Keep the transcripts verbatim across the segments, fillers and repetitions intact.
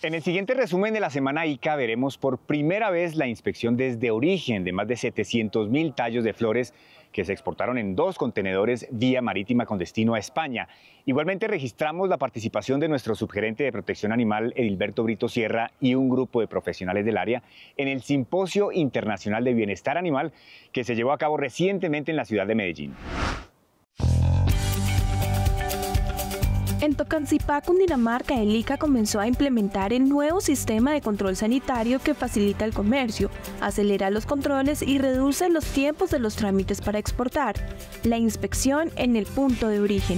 En el siguiente resumen de la semana ICA veremos por primera vez la inspección desde origen de más de setecientos mil tallos de flores que se exportaron en dos contenedores vía marítima con destino a España. Igualmente registramos la participación de nuestro subgerente de protección animal, Edilberto Brito Sierra, y un grupo de profesionales del área en el Simposio Internacional de Bienestar Animal que se llevó a cabo recientemente en la ciudad de Medellín. En Tocancipá, Cundinamarca, el ICA comenzó a implementar el nuevo sistema de control sanitario que facilita el comercio, acelera los controles y reduce los tiempos de los trámites para exportar. La inspección en el punto de origen.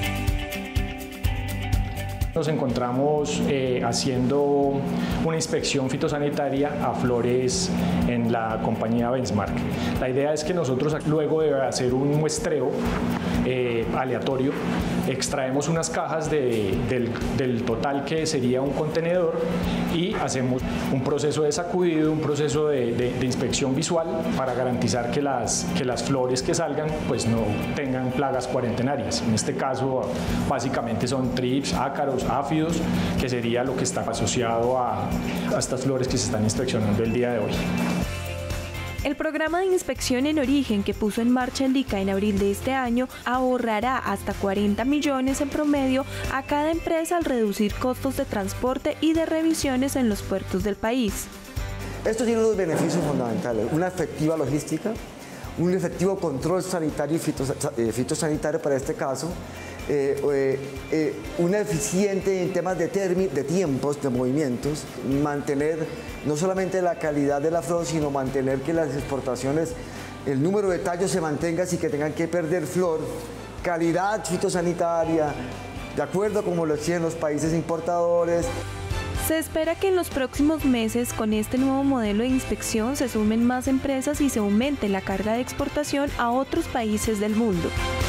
Nos encontramos eh, haciendo una inspección fitosanitaria a flores en la compañía Benchmark. La idea es que nosotros, luego de hacer un muestreo eh, aleatorio, extraemos unas cajas de, del, del total que sería un contenedor y hacemos un proceso de sacudido, un proceso de, de, de inspección visual para garantizar que las, que las flores que salgan pues no tengan plagas cuarentenarias. En este caso, básicamente son trips, ácaros, áfidos, que sería lo que está asociado a, a estas flores que se están inspeccionando el día de hoy. El programa de inspección en origen que puso en marcha el ICA en abril de este año ahorrará hasta cuarenta millones en promedio a cada empresa al reducir costos de transporte y de revisiones en los puertos del país. Esto tiene unos beneficios fundamentales: una efectiva logística, un efectivo control sanitario y fitosanitario para este caso, eh, eh, eh, una eficiente en temas de, de tiempos, de movimientos, mantener no solamente la calidad de la flor, sino mantener que las exportaciones, el número de tallos se mantenga sin que tengan que perder flor, calidad fitosanitaria, de acuerdo como lo exigen los países importadores. Se espera que en los próximos meses, con este nuevo modelo de inspección, se sumen más empresas y se aumente la carga de exportación a otros países del mundo.